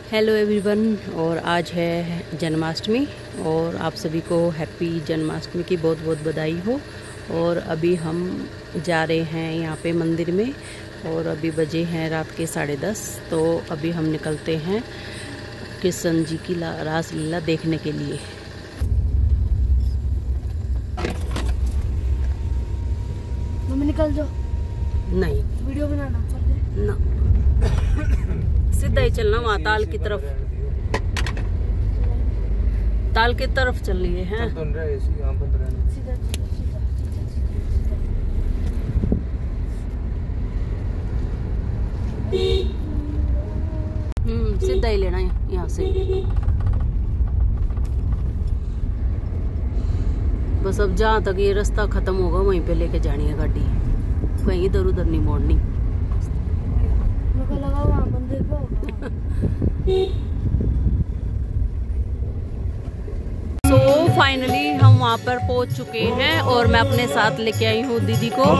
Hello everyone, और आज है जन्माष्टमी और आप सभी को हैप्पी जन्माष्टमी की बहुत बहुत बधाई हो। और अभी हम जा रहे हैं यहाँ पे मंदिर में और अभी बजे हैं रात के 10:30। तो अभी हम निकलते हैं कृष्ण जी की रासलीला देखने के लिए। मम्मी निकल जाओ। नहीं, वीडियो बनाना ना, सीधा ही चलना, वहाँ ताल की तरफ चल लिए हैं। सीधा ही लेना है यहाँ से। बस अब जहाँ तक ये रास्ता खत्म होगा वहीं पे लेके जानी है गाड़ी, कहीं इधर उधर नहीं मोड़नी। लगा वहाँ मंदिर को। तो फाइनली हम वहाँ पर पहुँच चुके हैं और मैं अपने साथ लेके आई हूँ दीदी को।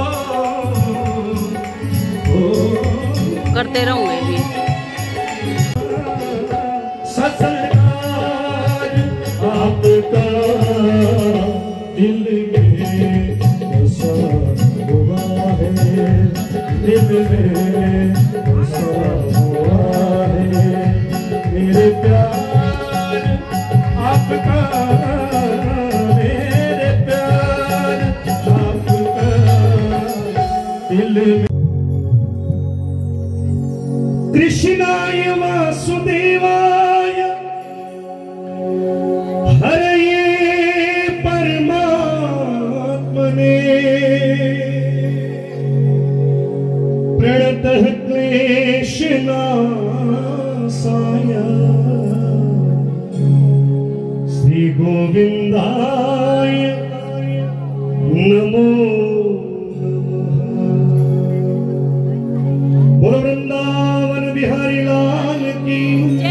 करते रहूँगे भी। आपका दिल में बसा हुआ है, दिल में बसा हुआ है मेरे प्यार आपका, मेरे प्यार आपका दिल में। कृष्णाय वासुदेवाय हरये परमात्मने प्रणतः क्लेशनाशाय श्री गोविंदाय नमो नमः। बोलो वृंदावन बिहारी लाल की।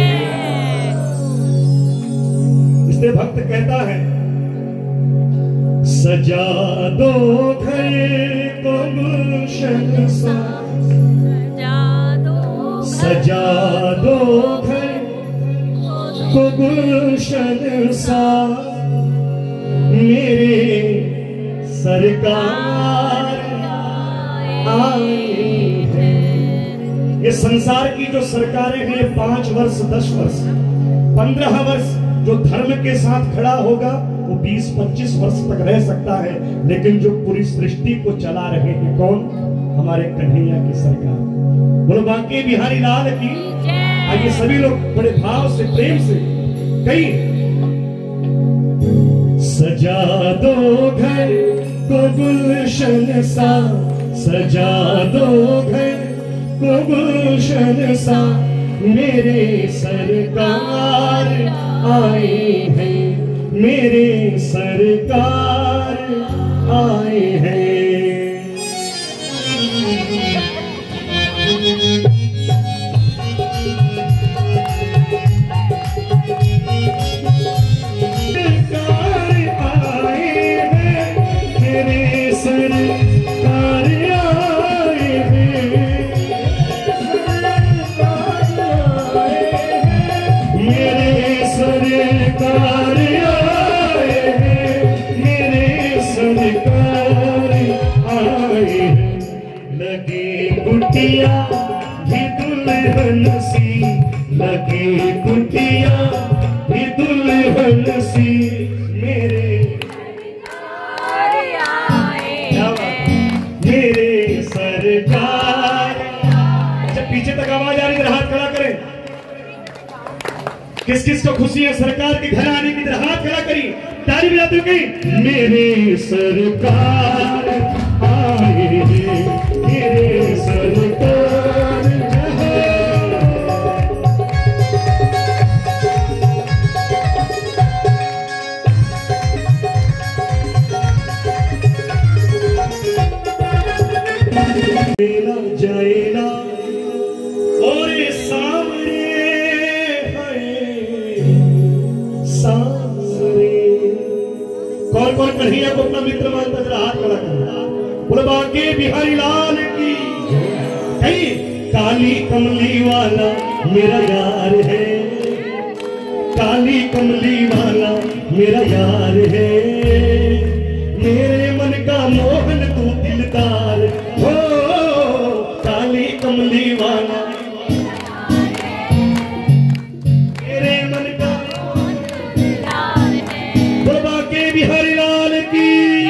इसलिए भक्त कहता है, सजा दो घर को गुलशन सा, सजा दो घर को गुलशन सा मेरे सरकार आए हैं। ये संसार की जो सरकारें हैं 5 वर्ष 10 वर्ष 15 वर्ष, जो धर्म के साथ खड़ा होगा वो 20-25 वर्ष तक रह सकता है, लेकिन जो पूरी सृष्टि को चला रहे हैं कौन? हमारे कन्हैया की सरकार। बोलो बांके बिहारी लाल की। आइए सभी लोग बड़े भाव से प्रेम से कई। सजा दो घर को गुलशन सा, सजा दो घर को गुलशन सा मेरे सरकार आए हैं, मेरे सरकार आए हैं। सरकार आए हैं, मेरे सरकार आए हैं, मेरे सरकार आए हैं, मेरे सरकार आए हैं। लगे कुटिया भी दुल्हन सी, लगे कुटिया भी दुल्हन सी मेरे मेरे सरकार। अच्छा, पीछे तक आवाज आ रही है, हाथ खड़ा करें। किस किस को खुशी है सरकार के घर आने की? तरह हाथ खड़ा करिए, ताली बजाते हुए। मेरे सरकार आए हैं, मेरे सरकार जाए ना और सामने कौन कौन कन्हैया को अपना मित्र मानता? जरा हाथ खड़ा कर। बोलो बांके बिहारी लाल की। कहीं काली कमली वाला मेरा यार है। काली कमली वाला मेरा यार है, मेरे मन का मोहन तू दिलदार हो, काली कमली वाला मेरे मन का बाबा के बिहारी लाल की।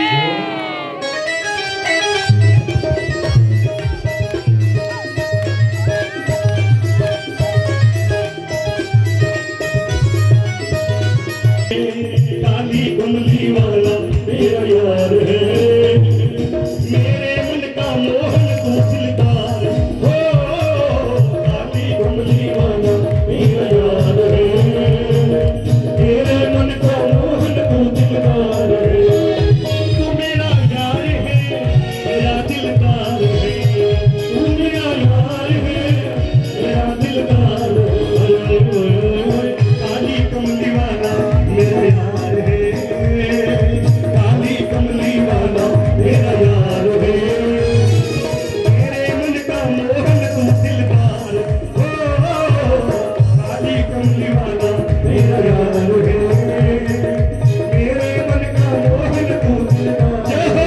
काली कमली वाला मेरा यार है, मेरे मन का मोहन तू दिलदार हो, काली कमली वाला मेरा यार है, मेरे मन का मोहन तू दिलदार है। तू मेरा यार है, मेरा दिलदार है, तू मेरा यार है, मेरा दिलदार है। काली कमली वाला मेरा यार है, काली कमली वाला मेरा यार है, मेरे मन का मोहन तू दिलदार हो, काली कमली वाला मेरा यार है, मेरे मन का मोहन तू दिलदार।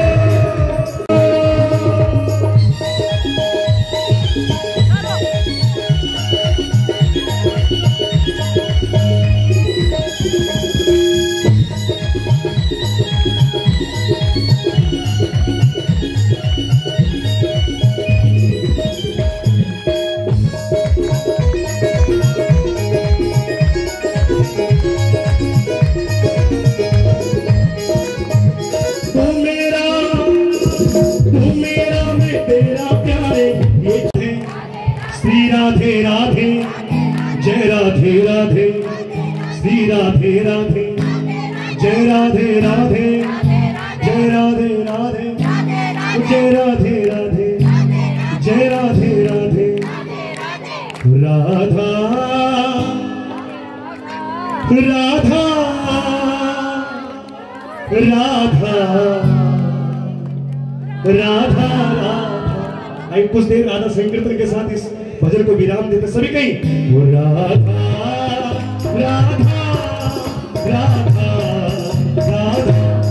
श्री राधे राधे जय राधे राधे, श्री राधे राधे जय राधे राधे, जय राधे राधे जय राधे राधे, जय राधे राधे। राधा राधा राधा राधा राधा। आइए कुछ देर राधा संकीर्तन के साथ इस भजन को विराम देते सभी कहीं। वो राधा राधा राधा राधा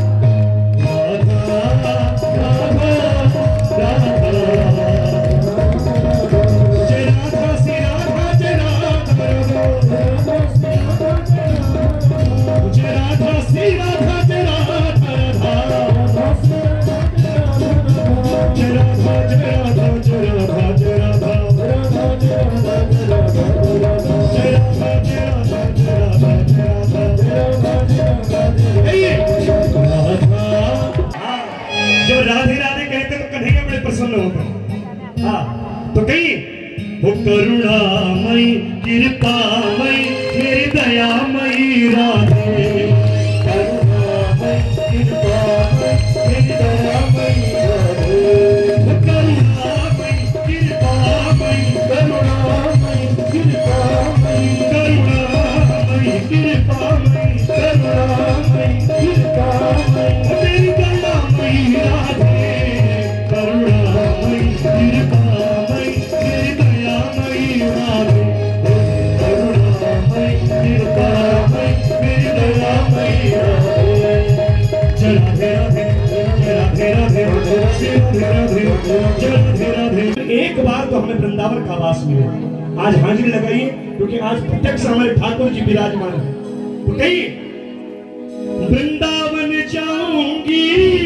जो राधे राधे कहते तो कन्हैया बड़े प्रसन्न होते। हाँ तो कहीं वो करुणामयी कृपामयी मेरी दयामयी राधे, करुणामयी कृपामयी मेरी दयामयी राधे, वो करुणामयी कृपामयी करुणामयी कृपामयी करुणामयी कृपामयी करुणामयी कृपामयी मेरी दयामयी राधे, करुणामयी कृपामयी मेरी दयामयी राधे, करुणामयी कृपामयी मेरी दयामयी राधे। जय राधे राधे राधे राधे राधे जय राधे राधे। एक बार तो हमें वृंदावन का वास मिले, आज हाजिरी लगाइए क्योंकि आज प्रत्यक्ष हमारे ठाकुर जी विराजमान है। तो कहिए वृंदावन जाऊंगी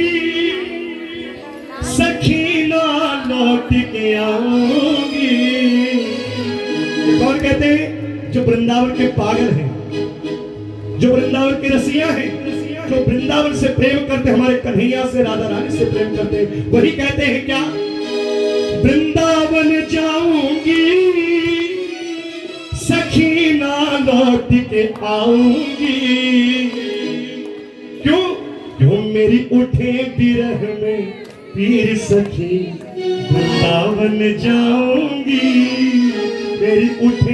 सखी ना लौट के आऊंगी। कौन कहते हैं? जो वृंदावन के पागल हैं, जो वृंदावन के रसिया हैं, जो वृंदावन से प्रेम करते, हमारे कन्हैया से राधा रानी से प्रेम करते, वही कहते हैं क्या? वृंदावन जाऊंगी सखी ना लौट के आऊंगी। क्यों? क्यों मेरी उठे बिरह में पीर सखी, वृंदावन जाऊंगी मेरी उठे।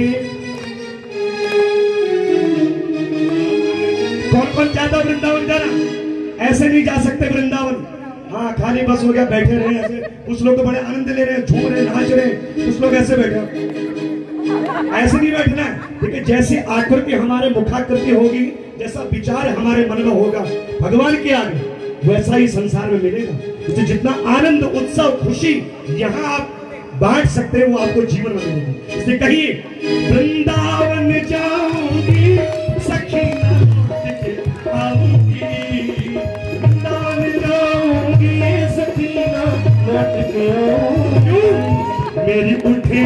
कौन कौन चाहता वृंदावन जाना? ऐसे नहीं जा सकते वृंदावन। हाँ खाली बस हो गया, बैठे रहे ऐसे। कुछ लोग तो बड़े आनंद ले रहे हैं, झूम रहे, नाच रहे, कुछ लोग ऐसे बैठे। ऐसे नहीं बैठना है, लेकिन जैसी आकृति हमारे मुखाकृति होगी, जैसा विचार हमारे मन में होगा भगवान के आगे, वैसा ही संसार में मिलेगा। तो जितना आनंद, उत्सव, खुशी यहाँ आप बांट सकते हैं वो आपको जीवन में मिलेगी। इसलिए कहिए, वृंदावन जाऊंगी सखी आऊंगी, वृंदावन जाऊंगी सखी मेरी उठे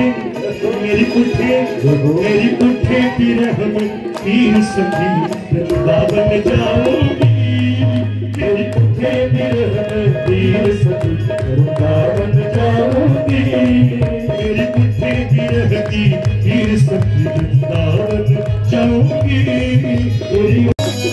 बिरह में पीर सखी, वृंदावन जाऊंगी मेरी उठे बिरह में पीर सखी, वृंदावन जाऊंगी मेरी उठे बिरह की पीर सखी, वृंदावन जाऊंगी मेरी।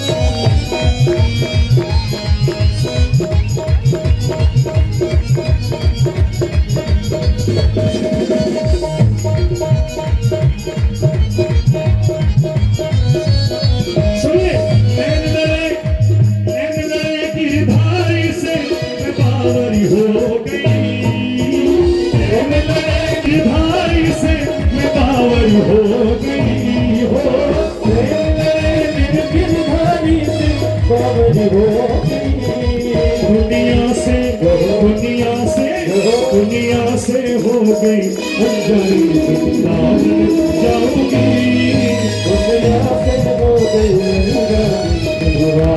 दुनिया से हो गई अनजानी, वृंदावन जाऊंगी दुनिया से हो गई अनजानी,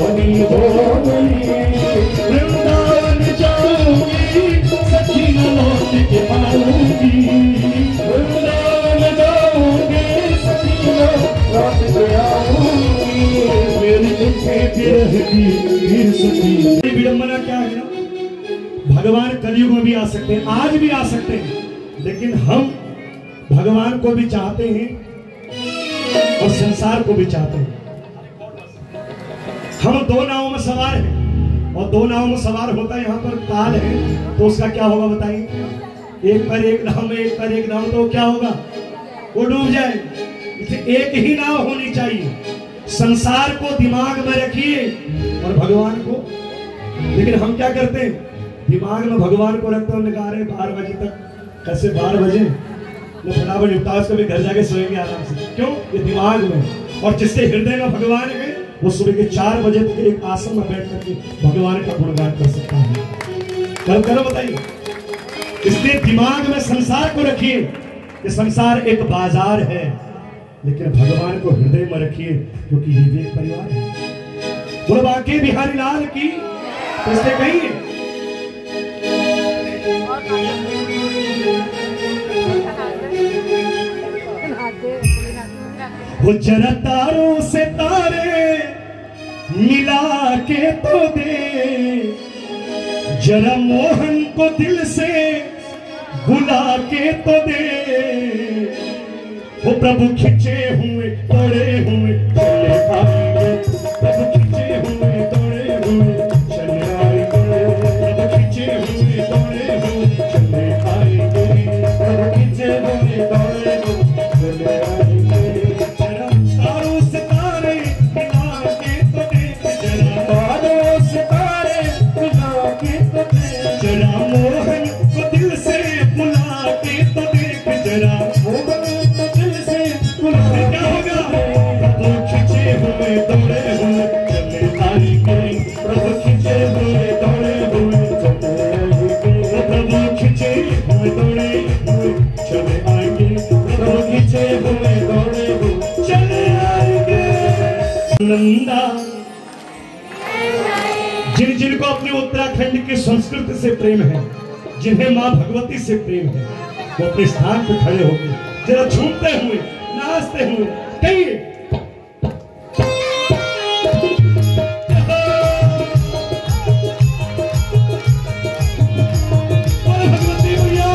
वृंदावन जाऊंगी सखी न लौट के आऊंगी, वृंदावन जाऊंगी सखी न लौट के आऊंगी मेरी उठे बिरह की सखी। विडंबना क्या है ना, भगवान कलयुग में भी आ सकते हैं, आज भी आ सकते हैं, लेकिन हम भगवान को भी चाहते हैं और संसार को भी चाहते हैं। हम दो नावों में सवार हैं और दो नावों में सवार होता है, यहाँ पर काल है तो उसका क्या होगा बताइए। एक पर एक नाव में, एक पर एक नाव, तो क्या होगा, वो डूब जाएगा। इसलिए एक ही नाव होनी चाहिए। संसार को दिमाग में रखिए और भगवान को, लेकिन हम क्या करते हैं, दिमाग में भगवान को रखते हैं, निकाल रहे 12 बजे तक। कैसे 12 बजे मैं फटाफट निपटा, उसको भी घर जाके सोएंगे आराम से, क्यों, ये दिमाग में। और जिसके हृदय में भगवान है वो सुबह के 4 बजे तक एक आसन में बैठ करके भगवान का गुणगान कर सकता है। कल करो बताइए। इसलिए दिमाग में संसार को रखिए कि संसार एक बाजार है, लेकिन भगवान को हृदय में रखिए क्योंकि ये भी एक परिवार है। बोलो बांके बिहारी लाल की। तो इसलिए कहिए, वो जरा तारों से तारे मिला के तो दे, जरा मोहन को दिल से बुला के तो दे। वो प्रभु खिंचे हुए तोड़े हुए चले आएंगे, प्रभु खिंचे हुए तोड़े हुए चले आएंगे, प्रभु खिंचे हुए तोड़े हुए चले आएंगे, प्रभु खिंचे हुए तोड़े हुए चले आएंगे। जरा तारों से तारे मिला के तो देख, जरा तारों से तारे मिला के तो देख, जरा मोहन को दिल से बुला के तो देख, जरा मोहन को दिल से बुला के क्या होगा, प्रभु खिंचे हुए दौड़े हुए चले आएंगे, प्रभु खिंचे हुए दौड़े हुए चले आएंगे, प्रभु खिंचे हुए दौड़े हुए चले आएंगे, प्रभु खिंचे हुए दौड़े हुए चले आएंगे। नंदा जिन जिनको अपने उत्तराखंड की संस्कृति से प्रेम है, जिन्हें मां भगवती से प्रेम है, वो अपने स्थान पर खड़े होकर जरा झूमते हुए नाचते हुए कहिए, भगवती मैया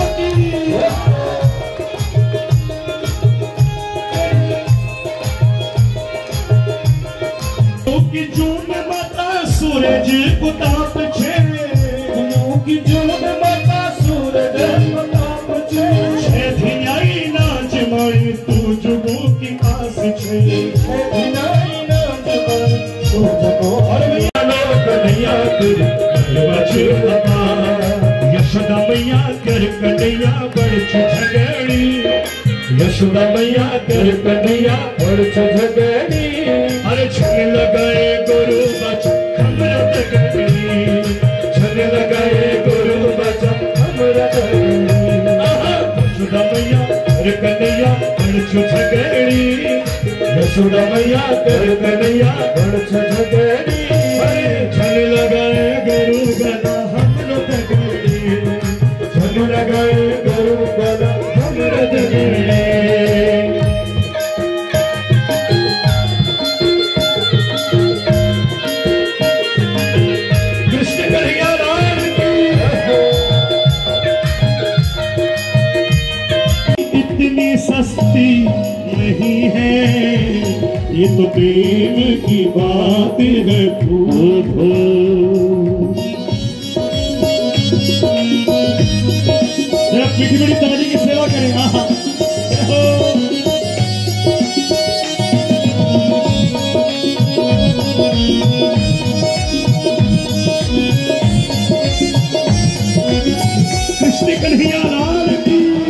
की जून माता सूरज कुताप छे, की जून माता सूरज कुताप छे, धियाई नाच माई तू जुगो की आस छे, धियाई नाच माई तू जुगो। और मैया लोग कन्हैया कर बच लगा, यशोदा मैया कर कन्हैया बड़ झगड़ी, यशोदा मैया कर कन्हैया और झगड़ी अरे छन लगाए गुरु बच हमरा तगड़ी छन लगाए गुरु बच हमरा तगड़ी यशोदा मैया कर कन्हैया और झगड़ी यशोदा मैया कर कन्हैया और झगड़ी छन लगाए गुरु गला हमरा तगड़ी छन लगाए गुरु गला हमरा तगड़ी। सस्ती नहीं है ये तो प्रेम की बात है पूछो जरा पीठी बड़ी ताली की सेवा करें। कृष्ण कन्हैया लाल की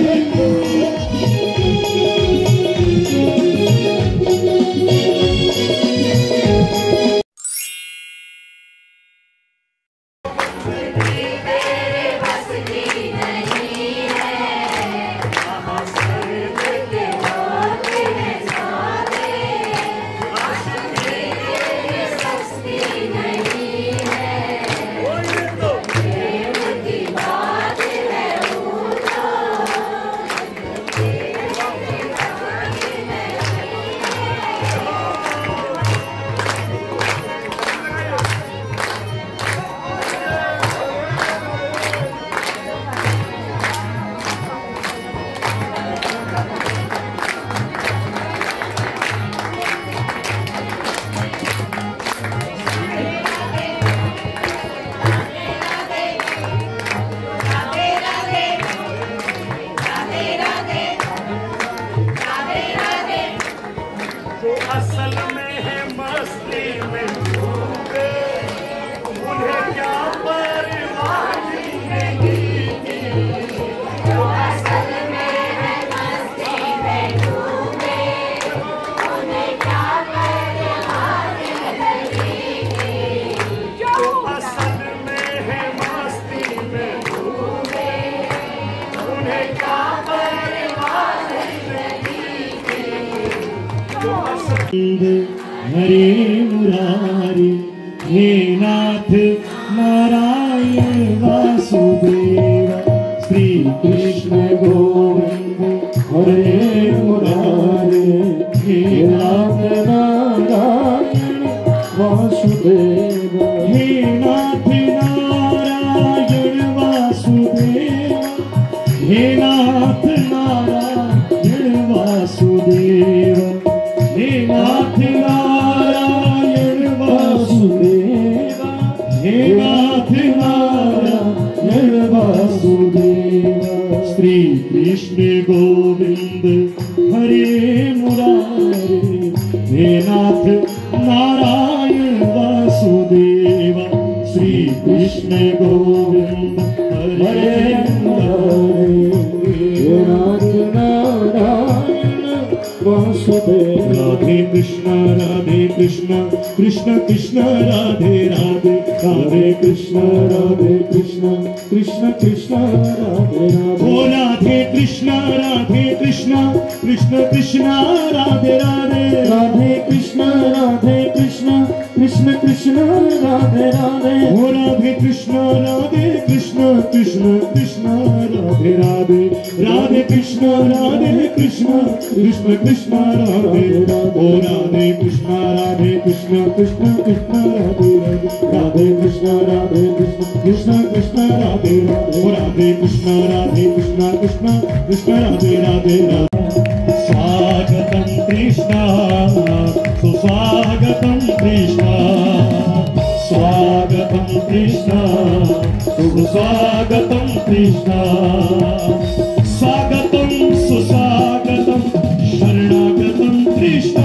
हरे मुरारी हे नाथ नारायण वासुदेव श्री कृष्ण गोविंद हरे मुरारी हे नाथ नारायण वासुदेव हे नाथ नारायण वासुदेव हे नाथ नारायण वासुदेव हे नाथ नारायण वासुदेव हे नाथ नारायण वासुदेव श्री कृष्ण गोविंद हरे मुरारी हे नाथ नारायण वासुदेव श्री कृष्ण गोविंद हरे मुरारी हे नाथ नारायण वासुदेव। राधे कृष्ण कृष्ण कृष्ण राधे राधे राधे कृष्ण कृष्ण कृष्ण राधे राधे ओ राधे कृष्ण कृष्ण कृष्ण राधे राधे राधे कृष्ण कृष्ण कृष्ण राधे राधे ओ राधे कृष्ण कृष्ण कृष्ण राधे राधे राधे कृष्ण कृष्ण कृष्ण राधे राधे ओ राधे कृष्ण कृष्ण राधे राधे राधे कृष्ण कृष्ण राधे राधे ओ राधे कृष्ण कृष्ण राधे राधे राधे। स्वागतम कृष्ण सुस्वागतम कृष्ण स्वागतम कृष्ण सुस्वागतम कृष्ण स्वागतम सुस्वागतम शरणागतम कृष्ण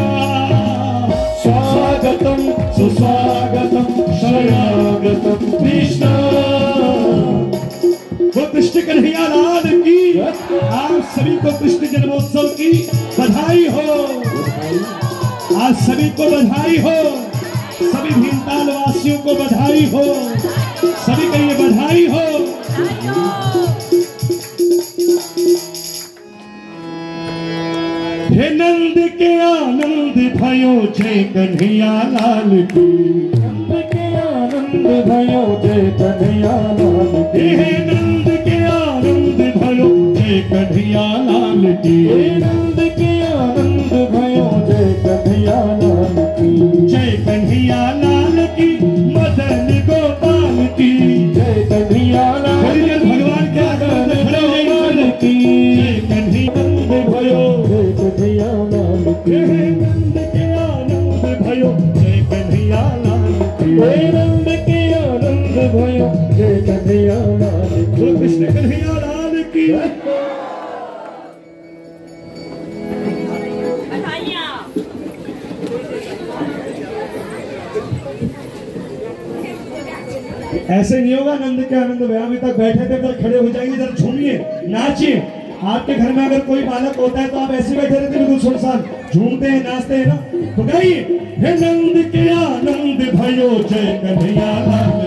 स्वागतम सुस्वागतम शरणागतम कृष्ण। वो कृष्ण कन्हैया लाल की आप सभी को कृष्ण जन्मोत्सव जन्मोत्सव की बधाई हो। आज सभी को बधाई हो, सभी भीमताल वासियों को बधाई हो, सभी के लिए बधाई हो। हे नंद के आनंद भयो जय कन्हैया लाल की, नंद के आनंद भयो जय कन्हैया लाल की, हे नंद के आनंद भयो जय कन्हैया लाल की, हे नंद के आनंद भयो जय कन्हैया लाल की, जय कन्हैया लाल की मदन गोपाल की, जय कन्हैया लाल भगवान के लाल की, जय कन्हैया भयो जय कन्हैया लाल की, हे नंद के आनंद भयो जय कन्हैया लाल की, हे नंद के आनंद भयो जय कन्हैया लाल की, कृष्ण कन्हैया लाल की। ऐसे नहीं होगा नंद के आनंद भैया अभी तक बैठे थे, इधर खड़े हो जाएंगे, इधर झूमिए नाचिए। आपके घर में अगर कोई बालक होता है तो आप ऐसे बैठे रहते बिल्कुल सुनसान, झूमते हैं नाचते हैं ना, तो गाइए हे नंद के आनंद भयो जय कन्हैया लाल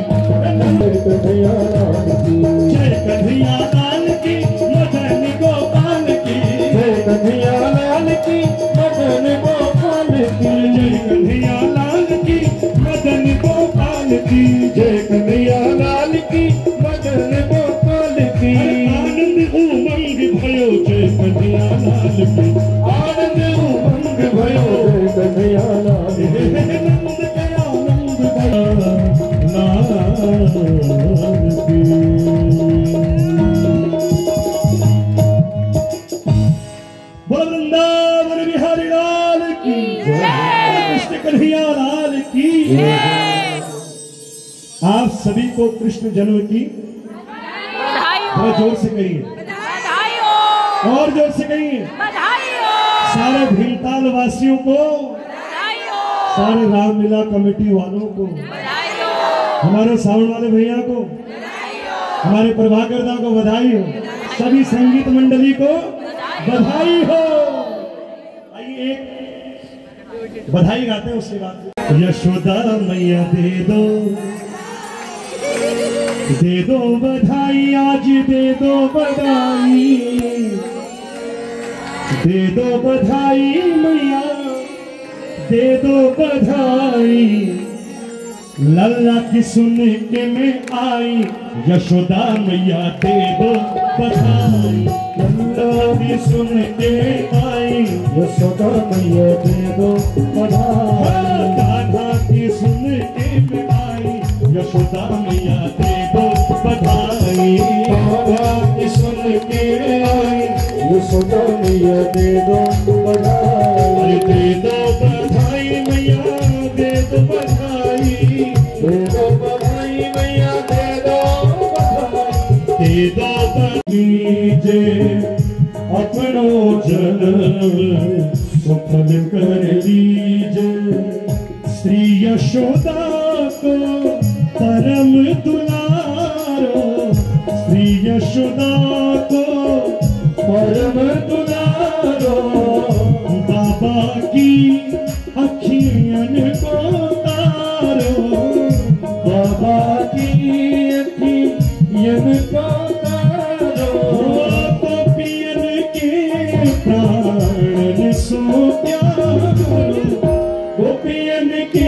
की, जय कन्हैया लाल की मदन गोपाल की, जय कन्हैया लाल की मदन गोपाल की, जय कन्हैया लाल की मदन गोपाल की, जय कन्हैया लाल की मदन गोपाल की, आनंद उमंग भयो जय कन्हैया लाल की, आनंद उमंग भयो जय कन्हैया लाल की, नंद के आनंद भयो लाल की। बोल वृंदावन बिहारी लाल की जय, कृष्ण कन्हैया लाल की जय। आप सभी को कृष्ण जन्म की थोड़ा जोर से कहिए, और जोर से कहिए, सारे भीमताल वासियों को, सारे रामलीला कमेटी वालों को, हमारे साउंड वाले भैया को, हमारे प्रभाकर दा को बधाई हो, सभी संगीत मंडली को बधाई हो। आइए एक बधाई गाते हैं, उसके बाद यशोदा मैया दे दो बधाई, आज दे दो बधाई, दे दो बधाई मैया दे दो बधाई, लल्ला की सुन के मैं आई, यशोदा मैया दे दो बधाई, लल्ला की सुन के आई, यशोदा मैया दे दो बधाई, राधा की सुन के मैं आई, यशोदा मैया दे दो बधाई, राधा की सुन के आई, यशोदा मैया दे दो बधाई, दे दो बधाई मैया दे दो बधाई, दे दो बधाई मैया दे दो बधाई, दे दो बधाई अपनो जन्म सफल कर लीजिए, श्री यशोदा को परम दुलारो, श्री यशोदा को परम दुलारो, बाबा की अखियन को तारो, बाबा की अखियन को तारो, गोपियन के प्राण सो प्यारो, गोपियन के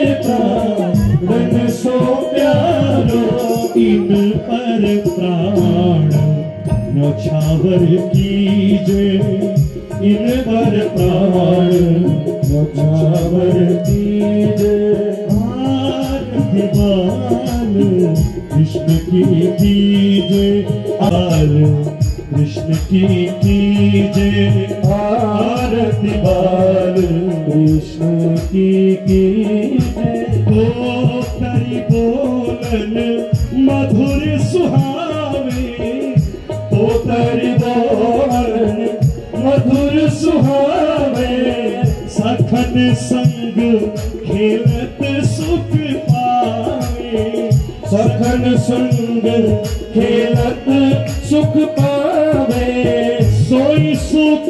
प्राण सो प्यारो, इन पर प्राण नौछावर कीजे, इन पर प्राण नौछावर कीजे, आरती बाल कृष्ण की कीजे, आल कृष्ण की कीजे, आरती बाल कृष्ण की कीजे, तो करी बोलन मधुर सुहावे, तो करी बोलन मधुर सुहावे, सखन संग खेलत सुख पावे, सखन संग खेलत सुख पावे, सोई सुखी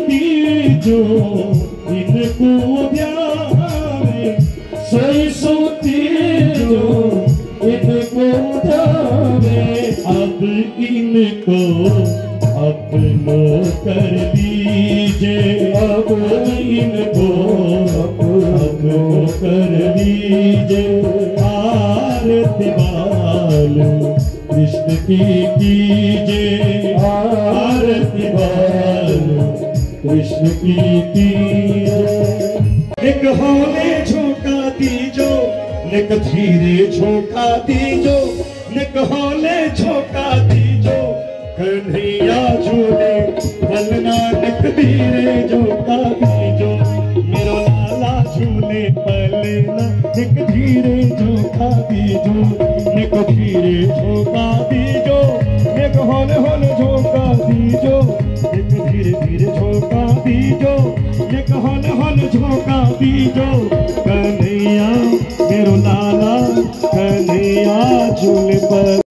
जो इनको ध्यावे, सोई सोती जो इनको ध्यावे, अब इनको अपनो कर दीजिए, अब इनको अपनो कर दीजिए। आरती बाल कृष्ण की कीजिए, आरती बाल कृष्ण की कीजिए। निक होने झोंका दीजो, निक धीरे झोंका दीजो, निक होने झोंका दीजो, कन्हैया झूले पलना निक धीरे झोंका दीजो, मेरो लाला झूले पलना निक धीरे झोंका दीजो, निक धीरे झोंका दीजो, निक होने होने झोंका दीजो, निक धीरे धीरे झोंका दीजो, निक होने होने झोंका दीजो, कन्हैया मेरो लाला कन्हैया झूले पर